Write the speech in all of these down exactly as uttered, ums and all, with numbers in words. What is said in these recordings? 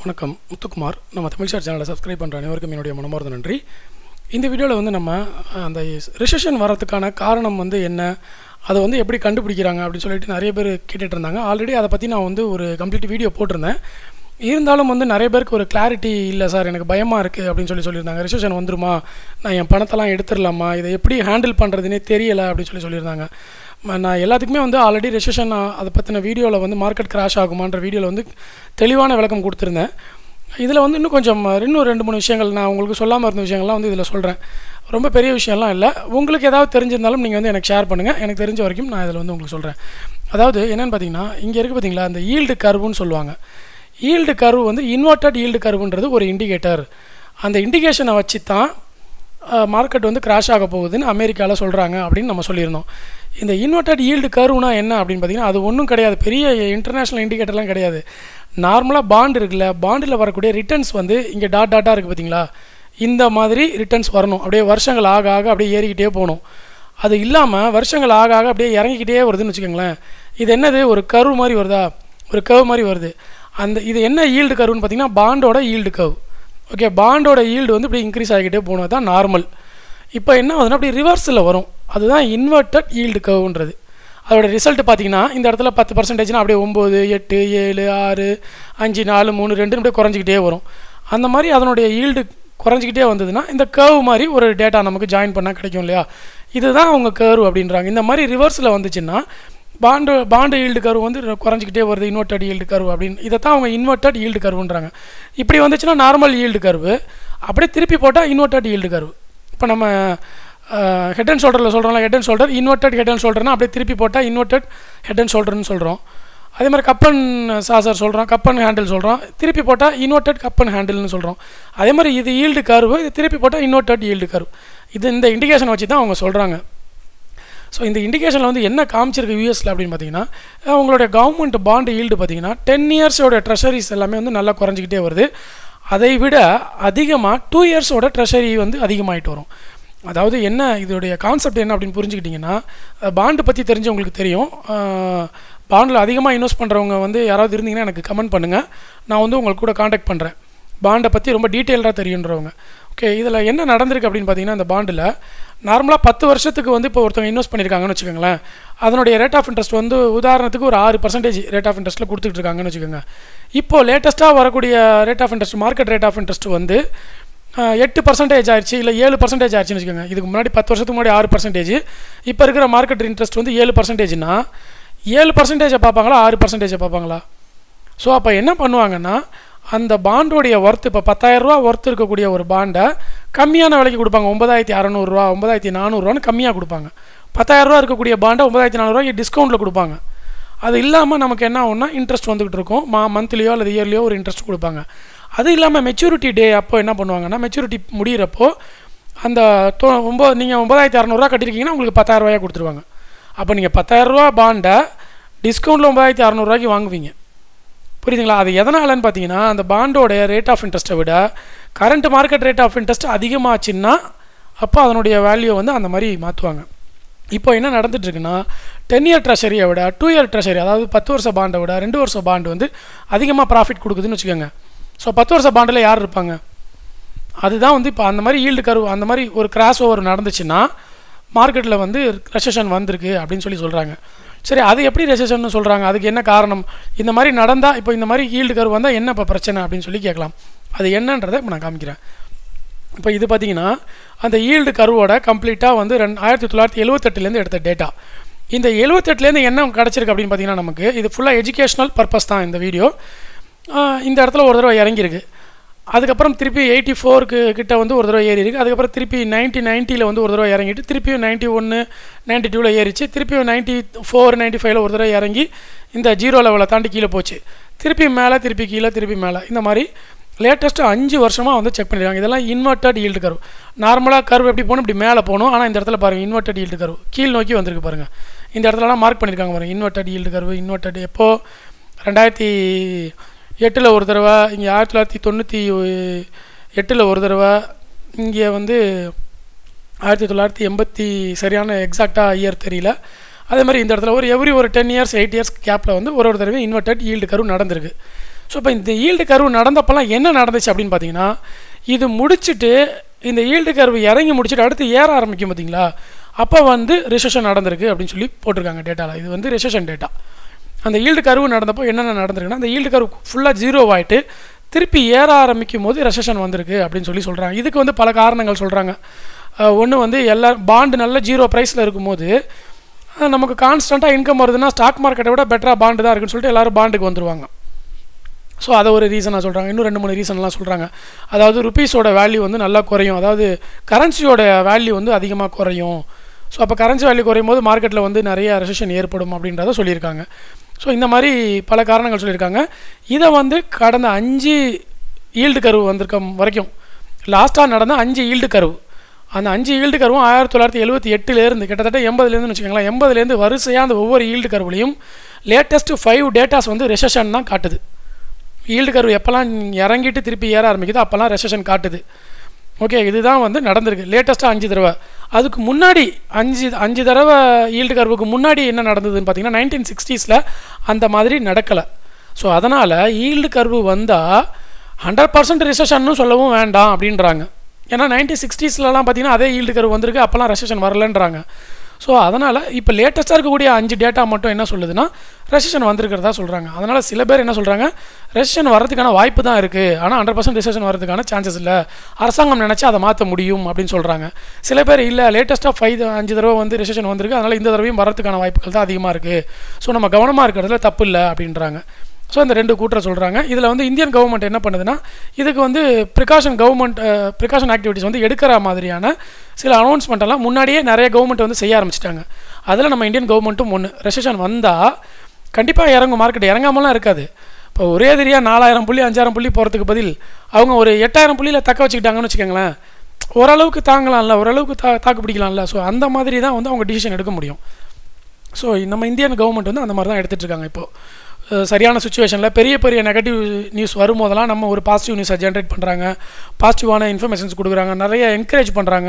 வணக்கம் முத்துக்குமார். நம்ம தமிழ் ஷேர் சேனலை சப்ஸ்கிரைப் பண்ணுற அனைவருக்கும் என்னுடைய மனமார்ந்த நன்றி. இந்த வீடியோவில் வந்து நம்ம அந்த ரிசெஷன் வரதுக்கான காரணம் வந்து என்ன, அதை வந்து எப்படி கண்டுபிடிக்கிறாங்க அப்படின்னு சொல்லிட்டு நிறைய பேர் கேட்டுட்டு இருந்தாங்க. ஆல்ரெடி அதை பற்றி நான் வந்து ஒரு கம்ப்ளீட் வீடியோ போட்டிருந்தேன். இருந்தாலும் வந்து நிறைய பேருக்கு ஒரு கிளாரிட்டி இல்லை சார், எனக்கு பயமாக இருக்குது அப்படின்னு சொல்லி சொல்லியிருந்தாங்க. ரிசெஷன் வந்துருமா, நான் என் பணத்தெல்லாம் எடுத்துடலாமா, இதை எப்படி ஹேண்டில் பண்ணுறதுனே தெரியலை அப்படின்னு சொல்லி சொல்லியிருந்தாங்க. நான் எல்லாத்துக்குமே வந்து ஆல்ரெடி ரெசிஷன் அதை பற்றின வீடியோவில் வந்து மார்க்கெட் கிராஷ் ஆகுமான்ற வீடியோவில் வந்து தெளிவான விளக்கம் கொடுத்துருந்தேன். இதில் வந்து இன்னும் கொஞ்சம் இன்னும் ரெண்டு மூணு விஷயங்கள் நான் உங்களுக்கு சொல்லாமல் இருந்த விஷயங்கள்லாம் வந்து இதில் சொல்கிறேன். ரொம்ப பெரிய விஷயம்லாம் இல்லை. உங்களுக்கு ஏதாவது தெரிஞ்சிருந்தாலும் நீங்கள் வந்து எனக்கு ஷேர் பண்ணுங்கள். எனக்கு தெரிஞ்ச வரைக்கும் நான் இதில் வந்து உங்களுக்கு சொல்கிறேன். அதாவது என்னென்னு பார்த்தீங்கன்னா, இங்கே இருக்குது பார்த்தீங்களா, அந்த ஈல்டு கர்வுன்னு சொல்லுவாங்க. ஈல்டு கர்வ் வந்து இன்வெர்டட் ஈல்டு கர்வுன்றது ஒரு இண்டிகேட்டர். அந்த இண்டிகேஷனை வச்சு தான் மார்க்கெட் வந்து கிராஷ் ஆக போகுதுன்னு அமெரிக்காவில் சொல்கிறாங்க அப்படின்னு நம்ம சொல்லியிருந்தோம். இந்த இன்வெர்டட் ஈல்டு கர்வ்னா என்ன அப்படின்னு பார்த்தீங்கன்னா, அது ஒன்றும் கிடையாது, பெரிய இன்டர்நேஷ்னல் இண்டிகேட்டர்லாம் கிடையாது. நார்மலாக பாண்ட் இருக்குல்ல, பாண்டில் வரக்கூடிய ரிட்டர்ன்ஸ் வந்து இங்கே டாட் டாட்டாக இருக்குது பார்த்தீங்களா, இந்த மாதிரி ரிட்டர்ன்ஸ் வரணும். அப்படியே வருஷங்கள் ஆக ஆக அப்படியே ஏறிக்கிட்டே போகணும். அது இல்லாமல் வருஷங்கள் ஆக ஆக அப்படியே இறங்கிக்கிட்டே வருதுன்னு வச்சுக்கோங்களேன். இது என்னது, ஒரு கர்வ் மாதிரி வருதா, ஒரு கர்வ் மாதிரி வருது. அந்த இது என்ன ஈல்டு கர்வ்னு பார்த்தீங்கன்னா, பாண்டோட ஈல்டு கர்வ். ஓகே, பாண்டோட ஈல்டு வந்து இப்படி இன்க்ரீஸ் ஆகிக்கிட்டே போகணும், தான் நார்மல். இப்போ என்ன ஆகுதுன்னா, அப்படி ரிவர்ஸில் வரும். அதுதான் இன்வெர்டட் ஈல்டு கர்வ்ன்றது. அதோட ரிசல்ட் பார்த்தீங்கன்னா, இந்த இடத்துல பத்து பர்சன்டேஜ்னா அப்படியே ஒம்பது எட்டு ஏழு ஆறு அஞ்சு நாலு மூணு ரெண்டுன்னு அப்படியே குறைஞ்சிக்கிட்டே வரும். அந்த மாதிரி அதனுடைய ஈல்டு குறைஞ்சிக்கிட்டே வந்ததுன்னா இந்த கர்வ் மாதிரி ஒரு டேட்டா நமக்கு ஜாயின் பண்ணால் கிடைக்கும் இல்லையா. இதுதான் அவங்க கர்வ் அப்படின்றாங்க. இந்த மாதிரி ரிவர்ஸில் வந்துச்சுன்னா பாண்டு பாண்டு ஈல்டு கர்வ் வந்து குறைஞ்சிக்கிட்டே வருது, இன்வெர்டட் ஈல்டு கர்வ் அப்படின்னு. இதை தான் அவங்க இன்வெர்டட் ஈல்டு கர்வுன்றாங்க. இப்படி வந்துச்சுன்னா நார்மல் ஈல்டு கர்வு, அப்படியே திருப்பி போட்டால் இன்வெர்டட் ஈல்டு கர்வ். இப்போ நம்ம ஹெட் அண்ட் ஷோல்டரில் சொல்கிறோம்ல, head and shoulder inverted head and ஷோல்டர்னா அப்படியே திருப்பி போட்டால் இன்வெர்டட் ஹெட் அண்ட் ஷோல்டர்னு சொல்கிறோம். அதே மாதிரி கப்பன் சாசர் சொல்கிறோம், கப்பன் ஹேண்டில் சொல்கிறோம், திருப்பி போட்டால் இன்வெர்டட் கப்பன் ஹேண்டில்னு சொல்கிறோம். அதே மாதிரி இது ஈல்டு கர்வு, இது திருப்பி போட்டால் இன்வெர்டட் ஈல்டு கர்வ். இது இந்த இண்டிகேஷன் வச்சு தான் அவங்க சொல்கிறாங்க. ஸோ இந்த இண்டிகேஷனில் வந்து என்ன காமிச்சிருக்கு யூஎஸில் அப்படின்னு பார்த்தீங்கன்னா, அவங்களுடைய கவர்மெண்ட் பாண்டு ஈல்டு பார்த்தீங்கன்னா டென் இயர்ஸோட ட்ரெஷரிஸ் எல்லாமே வந்து நல்லா குறைஞ்சிக்கிட்டே வருது. அதை விட அதிகமாக டூ இயர்ஸோட ட்ரெஷரி வந்து அதிகமாகிட்டு வரும். அதாவது என்ன இதோடைய கான்செப்ட் என்ன அப்படின்னு புரிஞ்சுக்கிட்டிங்கன்னா, பாண்டு பற்றி தெரிஞ்சவங்களுக்கு தெரியும். பாண்டில் அதிகமாக இன்வெஸ்ட் பண்ணுறவங்க வந்து யாராவது இருந்தீங்கன்னா எனக்கு கமெண்ட் பண்ணுங்கள், நான் வந்து உங்களுக்கு கூட காண்டாக்ட் பண்ணுறேன். பாண்டை பற்றி ரொம்ப டீட்டெயில்டாக தெரியுன்றவங்க. ஓகே, இதில் என்ன நடந்திருக்கு அப்படின்னு பார்த்தீங்கன்னா, இந்த பாண்டில் நார்மலாக பத்து வருஷத்துக்கு வந்து இப்போ ஒருத்தவங்க இன்வெஸ்ட் பண்ணியிருக்காங்கன்னு வச்சுக்கோங்களேன். அதனுடைய ரேட் ஆஃப் இன்ட்ரெஸ்ட் வந்து உதாரணத்துக்கு ஒரு ஆறு பர்சன்டேஜ் ரேட் ஆஃப் இன்ட்ரெஸ்ட்டில் கொடுத்துட்டு இருக்காங்கன்னு வச்சுக்கோங்க. இப்போது லேட்டஸ்ட்டாக வரக்கூடிய rate of interest, market rate of interest வந்து எட்டு பர்சன்டேஜ் ஆயிடுச்சு, இல்லை ஏழு பர்சன்டேஜ் ஆயிடுச்சுன்னு வச்சுக்கோங்க. இதுக்கு முன்னாடி பத்து வருஷத்துக்கு முன்னாடி ஆறு பர்சன்டேஜ், இப்போ இருக்கிற மார்க்கெட் இன்ட்ரெஸ்ட் வந்து ஏழு பர்சன்டேஜ்னா ஏழு பர்சன்டேஜை பார்ப்பாங்களா, ஆறு பர்சன்டேஜை பார்ப்பாங்களா? ஸோ அப்போ என்ன பண்ணுவாங்கன்னா, அந்த பாண்டோடைய ஒர்த்து, இப்போ பத்தாயிரரூவா ஒர்த்து இருக்கக்கூடிய ஒரு பாண்டை கம்மியான விலைக்கு கொடுப்பாங்க. ஒன்பதாயிரத்தி அறநூறுரூவா ஒன்பதாயிரத்தி நானூறுரூவான்னு கம்மியாக கொடுப்பாங்க. பத்தாயிரரூவா இருக்கக்கூடிய பாண்டை ஒன்பதாயிரத்தி நானூறுரூவாய்க்கு டிஸ்கவுண்ட்டில் கொடுப்பாங்க. அது இல்லாமல் நமக்கு என்ன ஆகும்னா, இன்ட்ரெஸ்ட் வந்துகிட்டு இருக்கும். மா மந்த்லியோ அல்லது இயர்லியோ ஒரு இன்ட்ரெஸ்ட் கொடுப்பாங்க. அது இல்லாமல் மெச்சூரிட்டி டே அப்போ என்ன பண்ணுவாங்கன்னா, மெச்சூரிட்டி முடிகிறப்போ அந்த தொ ஒம்பது நீங்கள் ஒன்பதாயிரத்தி அறநூறுவா கட்டியிருக்கீங்கன்னா உங்களுக்கு பத்தாயிரரூவாயாக கொடுத்துருவாங்க. அப்போ நீங்கள் பத்தாயிரரூவா பாண்டை டிஸ்கவுண்ட்டில் ஒன்பதாயிரத்தி அறநூறுவாய்க்கு வாங்குவீங்க. புரியுதுங்களா? அது எதனாலன்னு பார்த்தீங்கன்னா, அந்த பாண்டோட ரேட் ஆஃப் இன்ட்ரெஸ்ட்டை விட current market rate of interest அதிகமாச்சுன்னா அப்போ அதனுடைய வேல்யூ வந்து அந்த மாதிரி மாற்றுவாங்க. இப்போ என்ன நடந்துட்டுருக்குன்னா, டென் இயர் ட்ரெஷரியை விட டூ இயர் ட்ரெஷரி, அதாவது பத்து வருஷம் பாண்டை விட ரெண்டு வருஷம் பாண்டு வந்து அதிகமாக ப்ராஃபிட் கொடுக்குதுன்னு வச்சுக்கோங்க. ஸோ பத்து வருஷம் பாண்டில் யார் இருப்பாங்க? அதுதான் வந்து இப்போ அந்த மாதிரி ஈல்டு கர்வ், அந்த மாதிரி ஒரு கிராஸ் ஓவர் நடந்துச்சுன்னா மார்க்கெட்டில் வந்து ரெசெஷன் வந்திருக்கு அப்படின்னு சொல்லி சொல்கிறாங்க. சரி, அது எப்படி ரெசெஷன் சொல்கிறாங்க, அதுக்கு என்ன காரணம், இந்த மாதிரி நடந்தால் இப்போ இந்த மாதிரி ஈல்டு கர்வ் வந்தால் என்ன இப்போ பிரச்சனை அப்படின்னு சொல்லி கேட்கலாம். அது என்னன்றதை இப்போ நான் காமிக்கிறேன். இப்போ இது பார்த்தீங்கன்னா, அந்த ஈல்டு கர்வோட கம்ப்ளீட்டாக வந்து ரெண்டு ஆயிரத்தி தொள்ளாயிரத்தி எழுபத்தெட்டுலேருந்து எடுத்த டேட்டா. இந்த எழுபத்தெட்டுலேருந்து என்ன கிடச்சிருக்கு அப்படின்னு பார்த்தீங்கன்னா, நமக்கு இது ஃபுல்லாக எஜுகேஷ்னல் பர்பஸ் தான் இந்த வீடியோ. இந்த இடத்துல ஒரு தடவை இறங்கியிருக்கு. அதுக்கப்புறம் திருப்பி எயிட்டி ஃபோருக்கு கிட்ட வந்து ஒரு தடவை ஏறி இருக்குது. அதுக்கப்புறம் திருப்பி நைன்ட்டி நைன்ட்டியில் வந்து ஒரு தடவை இறங்கிட்டு திருப்பியும் நைன்ட்டி ஒன்று நைன்ட்டி டூவில் ஏறிச்சு. திருப்பியும் நைன்ட்டி ஃபோர் நைன்ட்டி ஃபைவ்ல ஒரு தடவை இறங்கி இந்த ஜீரோ லெவலை தாண்டி கீழே போச்சு. திருப்பி மேலே, திருப்பி கீழே, திருப்பி மேலே. இந்த மாதிரி லேட்டஸ்ட்டு அஞ்சு வருஷமாக வந்து செக் பண்ணியிருக்காங்க. இதெல்லாம் இன்வெர்டட் ஈல்டு கர்வ். நார்மலாக கர்வ் எப்படி போகணும், இப்படி மேலே போகணும். ஆனால் இந்த இடத்துல பாருங்கள், இன்வெர்டட் ஈல்டு கர்வ் கீழ் நோக்கி வந்திருக்கு பாருங்கள். இந்த இடத்துலலாம் மார்க் பண்ணியிருக்காங்க பாருங்கள், இன்வெர்டட் ஈல்டு கர்வ். இன்வெர்டட் எப்போது ரெண்டாயிரத்தி எட்டில் ஒரு தடவை, இங்கே ஆயிரத்தி தொள்ளாயிரத்தி தொண்ணூற்றி எட்டில் ஒரு தடவை, இங்கே வந்து ஆயிரத்தி தொள்ளாயிரத்தி எண்பத்தி சரியான எக்ஸாக்டாக இயர் தெரியல. அதே மாதிரி இந்த இடத்துல ஒரு எவ்ரி ஒரு டென் இயர்ஸ் எயிட் இயர்ஸ் கேப்பில் வந்து ஒரு ஒரு தடவை இன்வெர்டட் ஈல்டு கர்வ் நடந்திருக்கு. ஸோ இப்போ இந்த ஈல்டு கர்வ் நடந்தப்பெல்லாம் என்ன நடந்துச்சு அப்படின்னு பார்த்தீங்கன்னா, இது முடிச்சுட்டு இந்த ஈல்டு கர்வ் இறங்கி முடிச்சுட்டு அடுத்து ஏற ஆரம்பிக்கும் பார்த்தீங்களா, அப்போ வந்து ரிசெஷன் நடந்திருக்கு அப்படின்னு சொல்லி போட்டிருக்காங்க டேட்டாவில். இது வந்து ரிசெஷன் டேட்டா. அந்த ஈல்டு கர்வ் நடந்தப்போ என்னென்ன நடந்திருக்குன்னா, அந்த ஈல்டு கர்வ் ஃபுல்லாக ஜீரோ ஆகிட்டு திருப்பி ஏற ஆரம்பிக்கும் போது ரெசெஷன் வந்திருக்கு அப்படின்னு சொல்லி சொல்கிறாங்க. இதுக்கு வந்து பல காரணங்கள் சொல்கிறாங்க. ஒன்று வந்து எல்லா பாண்டு நல்ல ஜீரோ ப்ரைஸில் இருக்கும்போது நமக்கு கான்ஸ்டண்ட்டாக இன்கம் வருதுன்னா ஸ்டாக் மார்க்கெட்டை விட பெட்டராக பாண்டு தான் இருக்குன்னு சொல்லிட்டு எல்லோரும் பாண்டுக்கு வந்துடுவாங்க. ஸோ அதை ஒரு ரீசனாக சொல்கிறாங்க. இன்னும் ரெண்டு மூணு ரீசன்லாம் சொல்கிறாங்க. அதாவது ருப்பீஸோட வேல்யூ வந்து நல்லா குறையும், அதாவது கரன்சியோட வேல்யூ வந்து அதிகமாக குறையும். ஸோ அப்போ கரன்சி வேல்யூ குறையும் போது மார்க்கெட்டில் வந்து நிறைய ரெசெஷன் ஏற்படும் அப்படின்றத சொல்லியிருக்காங்க. ஸோ இந்த மாதிரி பல காரணங்கள் சொல்லியிருக்காங்க. இதை வந்து கடந்த அஞ்சு ஈல்டு கர்வ் வந்திருக்க வரைக்கும் லாஸ்ட்டாக நடந்த அஞ்சு ஈல்டு கர்வ், அந்த அஞ்சு ஈல்டு கர்வும் ஆயிரத்தி தொள்ளாயிரத்தி எழுபத்தி எட்டுலேருந்து கிட்டத்தட்ட எண்பதுலேருந்து வச்சுக்கோங்களேன், எண்பதுலேருந்து வரிசையாக அந்த ஒவ்வொரு ஈல்டு கர்வ்லையும் லேட்டஸ்ட்டு ஃபைவ் டேட்டாஸ் வந்து ரெசெஷன் தான் காட்டுது. ஈல்டு கர்வ் எப்போல்லாம் இறங்கிட்டு திருப்பி ஏற ஆரம்பிக்குதோ அப்போல்லாம் ரெசெஷன் காட்டுது. ஓகே, இதுதான் வந்து நடந்திருக்கு லேட்டஸ்ட்டாக அஞ்சு தடவை. அதுக்கு முன்னாடி அஞ்சு அஞ்சு தடவை ஈல்டு கர்வுக்கு முன்னாடி என்ன நடந்ததுன்னு பார்த்தீங்கன்னா நைன்டீன் சிக்ஸ்டீஸில் அந்த மாதிரி நடக்கலை. ஸோ அதனால் ஈல்டு கர்வு வந்தால் ஹண்ட்ரட் பர்சன்ட் ரிசெஷன்னு சொல்லவும் வேண்டாம் அப்படின்றாங்க. ஏன்னா நைன்டீன் சிக்ஸ்டீஸ்லலாம் பார்த்தீங்கன்னா அதே ஈல்டு கர்வ் வந்திருக்கு, அப்போல்லாம் ரெசெஷன் வரலன்றாங்க. ஸோ அதனால் இப்போ லேட்டஸ்ட்டாக இருக்கக்கூடிய அஞ்சு டேட்டா மட்டும் என்ன சொல்லுதுன்னா ரெசெஷன் வந்திருக்கிறதா சொல்கிறாங்க. அதனால் சில பேர் என்ன சொல்கிறாங்க, ரெசெஷன் வரதுக்கான வாய்ப்பு தான் இருக்குது, ஆனால் ஹண்ட்ரட் பர்சன்ட் ரெசெஷன் வரதுக்கான சான்சஸ் இல்லை, அரசாங்கம் நினச்சா அதை மாற்ற முடியும் அப்படின்னு சொல்கிறாங்க. சில பேர் இல்லை, லேட்டஸ்ட்டாக ஃபைவ் அஞ்சு தடவை வந்து ரெசெஷன் வந்திருக்கு, அதனால் இந்த தடவையும் வரதுக்கான வாய்ப்புகள் தான் அதிகமாக இருக்குது, ஸோ நம்ம கவனமாக இருக்கிறதுல தப்பு இல்லை அப்படின்றாங்க. ஸோ இந்த ரெண்டு கூட்டரை சொல்கிறாங்க. இதில் வந்து இந்தியன் கவர்மெண்ட் என்ன பண்ணுதுன்னா, இதுக்கு வந்து ப்ரிகாஷன் கவர்மெண்ட் ப்ரிகாஷன் ஆக்டிவிட்டிஸ் வந்து எடுக்கிற மாதிரியான சில அனௌன்ஸ்மெண்ட்டெல்லாம் முன்னாடியே நிறைய கவர்மெண்ட் வந்து செய்ய ஆரம்பிச்சிட்டாங்க. அதில் நம்ம இந்தியன் கவர்மெண்ட்டும் ஒன்று. ரெசெஷன் வந்தால் கண்டிப்பாக இறங்கும், மார்க்கெட் இறங்காமலாம் இருக்காது. இப்போ ஒரே தெரியாக நாலாயிரம் புள்ளி அஞ்சாயிரம் புள்ளி போகிறதுக்கு பதில் அவங்க ஒரு எட்டாயிரம் புள்ளியில் தக்க வச்சுக்கிட்டாங்கன்னு வச்சுக்கோங்களேன், ஓரளவுக்கு தாங்கலாம்ல, ஓரளவுக்கு தா தாக்கு பிடிக்கலாம்ல. ஸோ அந்த மாதிரி தான் வந்து அவங்க டிசிஷன் எடுக்க முடியும். ஸோ நம்ம இந்தியன் கவர்மெண்ட் வந்து அந்த மாதிரி தான் எடுத்துகிட்டு இருக்காங்க. இப்போது சரியான சுச்சுவேஷனில் பெரிய பெரிய நெகட்டிவ் நியூஸ் வரும்போதெல்லாம் நம்ம ஒரு பாசிட்டிவ் நியூஸை ஜென்ரேட் பண்ணுறாங்க, பாசிட்டிவான இன்ஃபர்மேஷன்ஸ் கொடுக்குறாங்க, நிறைய என்கரேஜ் பண்ணுறாங்க.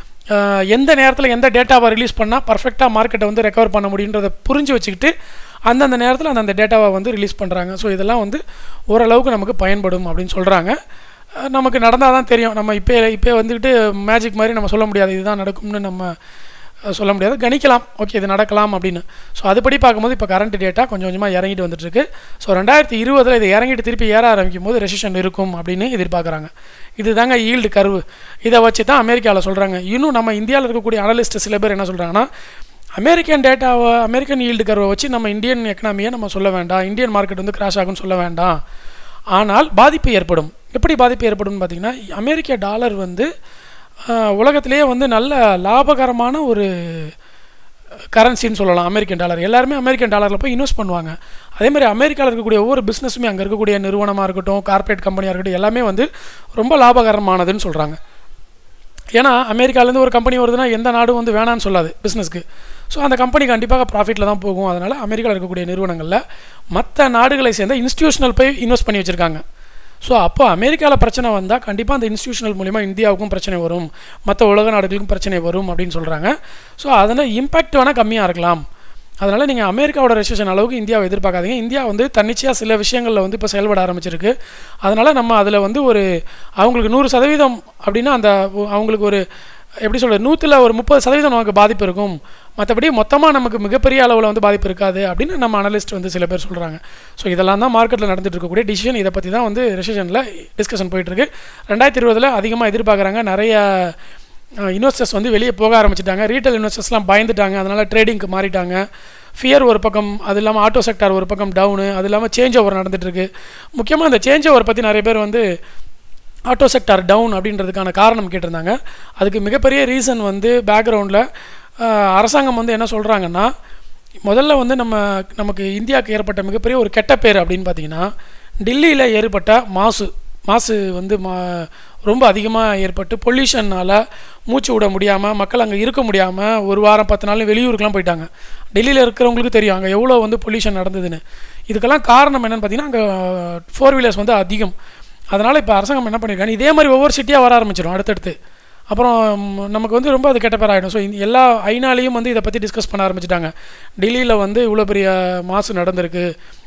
எந்த நேரத்தில் எந்த டேட்டாவை ரிலீஸ் பண்ணால் பர்ஃபெக்டாக மார்க்கெட்டை வந்து ரெக்கவர் பண்ண முடியுன்றதை புரிஞ்சு வச்சுக்கிட்டு அந்தந்த நேரத்தில் அந்தந்த டேட்டாவை வந்து ரிலீஸ் பண்ணுறாங்க. ஸோ இதெல்லாம் வந்து ஓரளவுக்கு நமக்கு பயன்படும் அப்படின்னு சொல்கிறாங்க. நமக்கு நடந்தால் தான் தெரியும். நம்ம இப்போ இப்போ வந்துக்கிட்டு மேஜிக் மாதிரி நம்ம சொல்ல முடியாது, இதுதான் நடக்கும்னு நம்ம சொல்ல முடியாது, கணிக்கலாம், ஓகே இது நடக்கலாம் அப்படின்னு. ஸோ அதுபடி பார்க்கும்போது இப்போ கரண்ட் டேட்டா கொஞ்சம் கொஞ்சமாக இறங்கிட்டு வந்துட்டுருக்கு. ஸோ ரெண்டாயிரத்தி இருபதில் இது இறங்கிட்டு திருப்பி ஏற ஆரம்பிக்கும் போது ரெசெஷன் இருக்கும் அப்படின்னு எதிர்பார்க்குறாங்க. இது தாங்க ஈல்டு கர்வு. இதை வச்சு தான் அமெரிக்காவில் சொல்கிறாங்க. இன்னும் நம்ம இந்தியாவில் இருக்கக்கூடிய அனலிஸ்ட் சில பேர் என்ன சொல்கிறாங்கன்னா, அமெரிக்கன் டேட்டாவை அமெரிக்கன் ஈல்டு கர்வை வச்சு நம்ம இந்தியன் எக்கனாமியை நம்ம சொல்ல வேண்டாம், இந்தியன் மார்க்கெட் வந்து கிராஷ் ஆகும்னு சொல்ல வேண்டாம், ஆனால் பாதிப்பு ஏற்படும். எப்படி பாதிப்பு ஏற்படும்னு பார்த்தீங்கன்னா, அமெரிக்க டாலர் வந்து உலகத்திலேயே வந்து நல்ல லாபகரமான ஒரு கரன்சின்னு சொல்லலாம். அமெரிக்கன் டாலர் எல்லாருமே அமெரிக்கன் டாலரில் போய் இன்வெஸ்ட் பண்ணுவாங்க. அதே மாதிரி அமெரிக்காவில் இருக்கக்கூடிய ஒவ்வொரு பிஸ்னஸுமே அங்கே இருக்கக்கூடிய நிறுவனமாக இருக்கட்டும், கார்ப்பரேட் கம்பெனியாக இருக்கட்டும், எல்லாமே வந்து ரொம்ப லாபகரமானதுன்னு சொல்கிறாங்க. ஏன்னா அமெரிக்காவிலேருந்து ஒரு கம்பெனி வருதுன்னா எந்த நாடும் வந்து வேணான்னு சொல்லாது பிஸ்னஸ்க்கு. ஸோ அந்த கம்பெனி கண்டிப்பாக ப்ராஃபிட்டில் தான் போகும். அதனால் அமெரிக்காவில் இருக்கக்கூடிய நிறுவனங்களில் மற்ற நாடுகளை சேர்ந்த இன்ஸ்டியூஷனல் போய் இன்வெஸ்ட் பண்ணி வச்சுருக்காங்க. ஸோ அப்போ அமெரிக்காவில் பிரச்சனை வந்தால் கண்டிப்பாக அந்த இன்ஸ்டியூஷனல் மூலிமா இந்தியாவுக்கும் பிரச்சனை வரும், மற்ற உலக நாடுகளுக்கும் பிரச்சனை வரும் அப்படின்னு சொல்கிறாங்க. ஸோ அதனால் இம்பேக்ட் வேணால் கம்மியாக இருக்கலாம். அதனால் நீங்கள் அமெரிக்காவோட ரெசெஷன் அளவுக்கு இந்தியாவை எதிர்பார்க்காதீங்க. இந்தியா வந்து தன்னிச்சையாக சில விஷயங்களில் வந்து இப்போ செயல்பட ஆரம்பிச்சிருக்கு. அதனால் நம்ம அதில் வந்து ஒரு அவங்களுக்கு நூறு சதவீதம் அப்படின்னா அந்த அவங்களுக்கு ஒரு எப்படி சொல்கிறது, நூற்றில் ஒரு முப்பது சதவீதம் நமக்கு பாதிப்பு இருக்கும், மற்றபடி மொத்தமாக நமக்கு மிகப்பெரிய அளவில் வந்து பாதிப்பு இருக்காது அப்படின்னு நம்ம அனலிஸ்ட் வந்து சில பேர் சொல்கிறாங்க. ஸோ இதெல்லாம் தான் மார்க்கெட்டில் நடந்துட்டு இருக்கக்கூடிய டிசிஷன். இதை பற்றி தான் வந்து ரெசெஷனில் டிஸ்கஷன் போயிட்டுருக்கு. ரெண்டாயிரத்தி இருபதில் அதிகமாக எதிர்பார்க்குறாங்க. நிறைய இன்வெஸ்டர்ஸ் வந்து வெளியே போக ஆரம்பிச்சிட்டாங்க. ரீட்டைல் இன்வெஸ்டர்ஸ்லாம் பயந்துட்டாங்க, அதனால் ட்ரேடிங்க்கு மாறிட்டாங்க. ஃபியர் ஒரு பக்கம், அது இல்லாமல் ஆட்டோ செக்டார் ஒரு பக்கம் டவுனு, அது இல்லாமல் சேஞ்ச் ஓவர் நடந்துகிட்ருக்கு. முக்கியமாக அந்த சேஞ்ச் ஓவர் பற்றி நிறைய பேர் வந்து ஆட்டோ செக்டார் டவுன் அப்படின்றதுக்கான காரணம் கேட்டிருந்தாங்க. அதுக்கு மிகப்பெரிய ரீசன் வந்து பேக்ரவுண்டில் அரசாங்கம் வந்து என்ன சொல்கிறாங்கன்னா, முதல்ல வந்து நம்ம நமக்கு இந்தியாவுக்கு ஏற்பட்ட மிகப்பெரிய ஒரு கெட்ட பேர் அப்படின்னு பார்த்தீங்கன்னா, டெல்லியில் ஏற்பட்ட மாசு மாசு வந்து மா ரொம்ப அதிகமாக ஏற்பட்டு பொல்யூஷனால் மூச்சு விட முடியாமல் மக்கள் அங்கே இருக்க முடியாமல் ஒரு வாரம் பத்து நாள் வெளியூருக்குலாம் போயிட்டாங்க. டெல்லியில் இருக்கிறவங்களுக்கு தெரியும் அங்கே எவ்வளோ வந்து பொல்யூஷன் நடந்ததுன்னு. இதுக்கெல்லாம் காரணம் என்னென்னு பார்த்தீங்கன்னா, அங்கே ஃபோர் வீலர்ஸ் வந்து அதிகம். அதனால் இப்போ அரசாங்கம் என்ன பண்ணியிருக்காங்க, இதே மாதிரி ஒவ்வொரு சிட்டியாக வர ஆரம்பிச்சிடும் அடுத்தடுத்து. அப்புறம் நமக்கு வந்து ரொம்ப அது கெட்ட பேர் ஆகிடும். ஸோ எல்லா ஐநாலையும் வந்து இதை பற்றி டிஸ்கஸ் பண்ண ஆரம்பிச்சிட்டாங்க. டெல்லியில் வந்து இவ்வளோ பெரிய மாசு நடந்திருக்கு,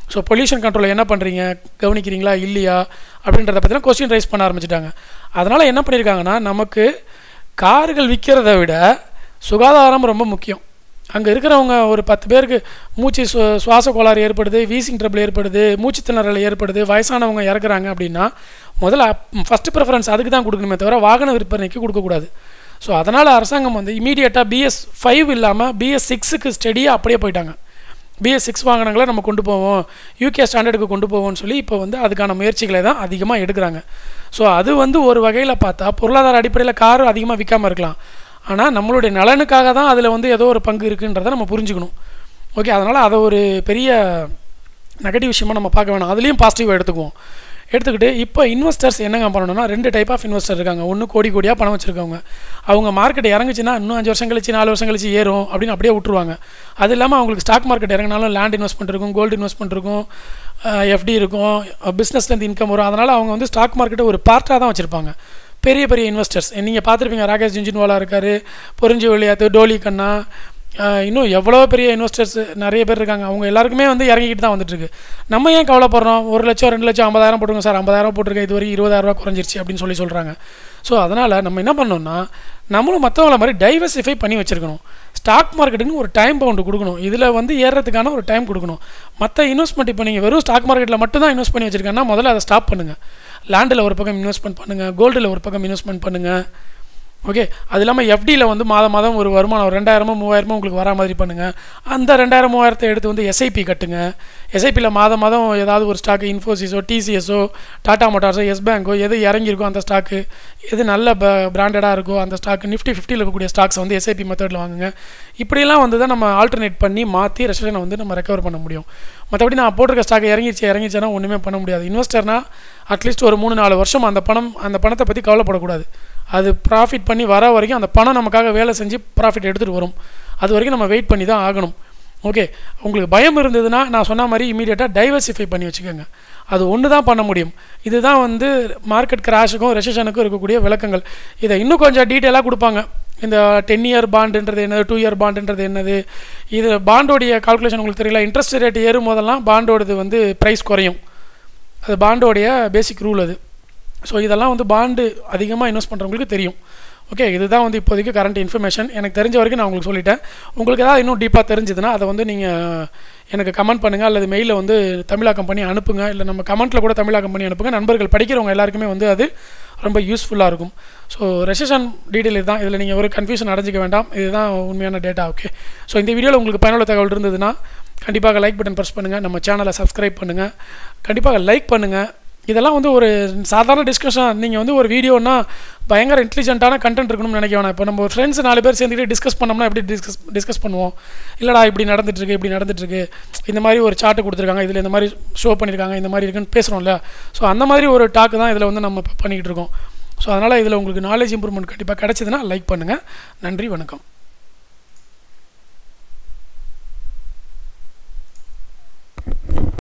ஸோ பொல்யூஷன் கண்ட்ரோல் என்ன பண்ணுறீங்க, கவனிக்கிறீங்களா இல்லையா அப்படின்றத பற்றிலாம் கொஸ்டின் ரைஸ் பண்ண ஆரம்பிச்சிட்டாங்க. அதனால் என்ன பண்ணியிருக்காங்கன்னா, நமக்கு கார்கள் விற்கிறத விட சுகாதாரம் ரொம்ப முக்கியம். அங்கே இருக்கிறவங்க ஒரு பத்து பேருக்கு மூச்சு சு சுவாச கோளாறு ஏற்படுது, வீசிங் ட்ரபிள் ஏற்படுது, மூச்சு திணறல் ஏற்படுது, வயசானவங்க இறக்குறாங்க அப்படின்னா முதல்ல ஃபஸ்ட்டு ப்ரிஃபரன்ஸ் அதுக்கு தான் கொடுக்கணுமே தவிர வாகன விற்பனைக்கு கொடுக்கக்கூடாது. ஸோ அதனால் அரசாங்கம் வந்து இமீடியட்டாக பிஎஸ் ஃபைவ் இல்லாமல் பிஎஸ் சிக்ஸுக்கு ஸ்டடியாக அப்படியே போயிட்டாங்க. பிஎஸ் சிக்ஸ் வாகனங்களை நம்ம கொண்டு போவோம், யூகே ஸ்டாண்டர்டுக்கு கொண்டு போவோம்னு சொல்லி இப்போ வந்து அதுக்கான முயற்சிகளை தான் அதிகமாக எடுக்கிறாங்க. ஸோ அது வந்து ஒரு வகையில் பார்த்தா பொருளாதார அடிப்படையில் கார் அதிகமாக விற்காமல் இருக்கலாம், ஆனால் நம்மளுடைய நலனுக்காக தான் அதில் வந்து ஏதோ ஒரு பங்கு இருக்குன்றதை நம்ம புரிஞ்சுக்கணும். ஓகே, அதனால் அதை ஒரு பெரிய நெகட்டிவ் விஷயமாக நம்ம பார்க்க வேணாம், அதுலேயும் பாசிட்டிவாக எடுத்துக்குவோம். எடுத்துக்கிட்டு இப்போ இன்வெஸ்டர்ஸ் என்னங்க பண்ணணும்னா, ரெண்டு டைப் ஆஃப் இன்வெஸ்டர் இருக்காங்க. ஒன்று கோடி கோடியாக பணம் வச்சுருக்கவங்க, அவங்க மார்க்கெட் இறங்குச்சுன்னா இன்னும் அஞ்சு வருஷம் கழிச்சு நாலு வருஷம் கழிச்சு ஏறும் அப்படின்னு அப்படியே விட்டுருவாங்க. அது இல்லாமல் அவங்களுக்கு ஸ்டாக் மார்க்கெட் இறங்கினாலும் லேண்ட் இன்வெஸ்ட்மெண்ட் இருக்கும், கோல்டு இன்வெஸ்ட்மெண்ட் இருக்கும், எஃப்டி இருக்கும், பிஸ்னஸ்லேருந்து இன்கம் வரும். அதனால் அவங்க வந்து ஸ்டாக் மார்க்கெட்டை ஒரு பார்ட்டாக தான் வச்சுருப்பாங்க. பெரிய பெரிய இன்வெஸ்டர்ஸ் நீங்கள் பார்த்துருப்பீங்க, ராகேஷ் ஜுன்ஜுன்வாலா இருக்கார், பொறிஞ்சி விளையாட்டு, டோலி கண்ணா, இன்னும் எவ்வளோ பெரிய இன்வெஸ்டர்ஸ் நிறைய பேர் இருக்காங்க. அவங்க எல்லாருக்குமே வந்து இறங்கிக்கிட்டு தான் வந்துட்டுருக்கு. நம்ம ஏன் கவலைப்படுறோம், ஒரு லட்சம் ரெண்டு லட்சம் ஐம்பதாயிரம் போட்டுருங்க சார், ஐம்பதாயிரம் போட்டிருக்கேன், இது வரைக்கும் இருபதாயிரரூவா குறைஞ்சிருச்சு அப்படின்னு சொல்லி சொல்கிறாங்க. ஸோ அதனால் நம்ம என்ன பண்ணோம்னா, நம்மளும் மற்றவங்கள மாதிரி டைவர்சிஃபை பண்ணி வச்சுருக்கணும். ஸ்டாக் மார்க்கெட்டுன்னு ஒரு டைம் பவுண்டு கொடுக்கணும், இதில் வந்து ஏறுறதுக்கான ஒரு டைம் கொடுக்கணும். மற்ற இன்வெஸ்ட்மெண்ட் இப்போ நீங்கள் வெறும் ஸ்டாக் மார்க்கெட்டில் மட்டும் தான் இன்வெஸ்ட் பண்ணி வச்சுருக்கேன்னா முதல்ல அதை ஸ்டாப் பண்ணுங்கள். லேண்டில் ஒரு பக்கம் இன்வெஸ்ட்மெண்ட் பண்ணுங்கள், கோல்டில் ஒரு பக்கம் இன்வெஸ்ட்மெண்ட் பண்ணுங்கள். ஓகே, அது இல்லாமல் எஃப்டியில் வந்து மாதம் மாதம் ஒரு வருமானம் ஒரு ரெண்டாயிரமோ மூவாயிரமோ உங்களுக்கு வரா மாதிரி பண்ணுங்கள். அந்த ரெண்டாயிரம் மூவாயிரத்தை எடுத்து வந்து எஸ்ஐபி கட்டுங்க. எஸ்ஐபியில் மாதம் மாதம் ஏதாவது ஒரு ஸ்டாக்கு, இன்ஃபோசிஸோ டிசிஎஸோ டாடா மோட்டார்ஸோ எஸ் பேங்கோ எது இறங்கியிருக்கோ அந்த ஸ்டாக்கு, எது நல்ல ப பிராண்டடாக இருக்கோ அந்த ஸ்டாக்கு, நிஃப்டி ஃபிஃப்டியில் இருக்கக்கூடிய ஸ்டாக்ஸை வந்து எஸ்ஐபி மெத்தடில் வாங்குங்க. இப்படியெல்லாம் வந்து தான் நம்ம ஆல்டர்னேட் பண்ணி மாற்றி ரெசிஷனை வந்து நம்ம ரெக்கவர் பண்ண முடியும். மற்றபடி நான் போட்டிருக்க ஸ்டாக் இறங்கிடுச்சு இறங்கிச்சேன்னா ஒன்றுமே பண்ண முடியாது. இன்வெஸ்டர்னால் அட்லீஸ்ட் ஒரு மூணு நாலு வருஷம் அந்த பணம் அந்த பணத்தை பற்றி கவலைப்படக்கூடாது. அது ப்ராஃபிட் பண்ணி வர வரைக்கும் அந்த பணம் நமக்காக வேலை செஞ்சு ப்ராஃபிட் எடுத்துகிட்டு வரும். அது வரைக்கும் நம்ம வெயிட் பண்ணி தான் ஆகணும். ஓகே, உங்களுக்கு பயம் இருந்ததுன்னா நான் சொன்ன மாதிரி இமீடியட்டாக டைவர்சிஃபை பண்ணி வச்சுக்கோங்க. அது ஒன்று தான் பண்ண முடியும். இதுதான் வந்து மார்க்கெட் கிராஷுக்கும் ரெசிஷனுக்கும் இருக்கக்கூடிய விளக்கங்கள். இதை இன்னும் கொஞ்சம் டீட்டெயிலாக கொடுப்பாங்க. இந்த டென் இயர் பாண்டுன்றது என்னது, டூ இயர் பாண்டுன்றது என்னது, இது பாண்டோடைய கால்குலேஷன் உங்களுக்கு தெரியல. இன்ட்ரெஸ்ட் ரேட் ஏறும் போதெல்லாம் பாண்டோடது வந்து ப்ரைஸ் குறையும், அது பாண்டோடைய பேசிக் ரூல் அது. ஸோ இதெல்லாம் வந்து பாண்டு அதிகமாக இன்வெஸ்ட் பண்ணுறவங்களுக்கு தெரியும். ஓகே, இதுதான் வந்து இப்போதைக்கு கரண்ட் இன்ஃபர்மேஷன். எனக்கு தெரிஞ்ச வரைக்கும் நான் உங்களுக்கு சொல்லிட்டேன். உங்களுக்கு ஏதாவது இன்னும் டீப்பாக தெரிஞ்சதுன்னா அதை வந்து நீங்கள் எனக்கு கமெண்ட் பண்ணுங்கள், அல்லது மெயிலில் வந்து தமிழாக்கம் பண்ணி அனுப்புங்க, இல்லை நம்ம கமெண்ட்டில் கூட தமிழாக்கம் பண்ணி அனுப்புங்க. நண்பர்கள் படிக்கிறவங்க எல்லாருக்குமே வந்து அது ரொம்ப யூஸ்ஃபுல்லாக இருக்கும். ஸோ ரெசிஷன் டீட்டெயில் இதுதான், இதில் நீங்கள் ஒரு கன்ஃபியூஷன் அடைஞ்சிக்க வேண்டாம், இதுதான் உண்மையான டேட்டா. ஓகே, ஸோ இந்த வீடியோவில் உங்களுக்கு பயனுள்ள தகவல் இருந்ததுன்னா கண்டிப்பாக லைக் பட்டன் ப்ரெஸ் பண்ணுங்கள், நம்ம சேனலை சப்ஸ்கிரைப் பண்ணுங்கள், கண்டிப்பாக லைக் பண்ணுங்கள். இதெல்லாம் வந்து ஒரு சாதாரண டிஸ்கஷன். நீங்கள் வந்து ஒரு வீடியோனா பயங்கர இன்டெலிஜென்ட்டான கண்டென்ட் இருக்கணும்னு நினைக்க வேணாம். இப்போ நம்ம ஃப்ரெண்ட்ஸ் நாலு பேர் சேர்ந்துட்டு டிஸ்கஸ் பண்ணோம்னா எப்படி டிஸ்கஸ் டிஸ்கஸ் பண்ணுவோம், இல்லைடா இப்படி நடந்துட்டுருக்கு இப்படி நடந்துட்டுருக்கு, இந்த மாதிரி ஒரு சார்ட்டு கொடுத்துருக்காங்க, இதில் இந்த மாதிரி ஷோ பண்ணியிருக்காங்க, இந்த மாதிரி இருக்குன்னு பேசுகிறோம்ல. ஸோ அந்த மாதிரி ஒரு டாக்கு தான் இதில் வந்து நம்ம இப்போ பண்ணிக்கிட்டு இருக்கோம். ஸோ அதனால் இதில் உங்களுக்கு நாலேஜ் இம்ப்ரூவ்மெண்ட் கண்டிப்பாக கிடச்சிதுன்னா லைக் பண்ணுங்கள். நன்றி, வணக்கம்.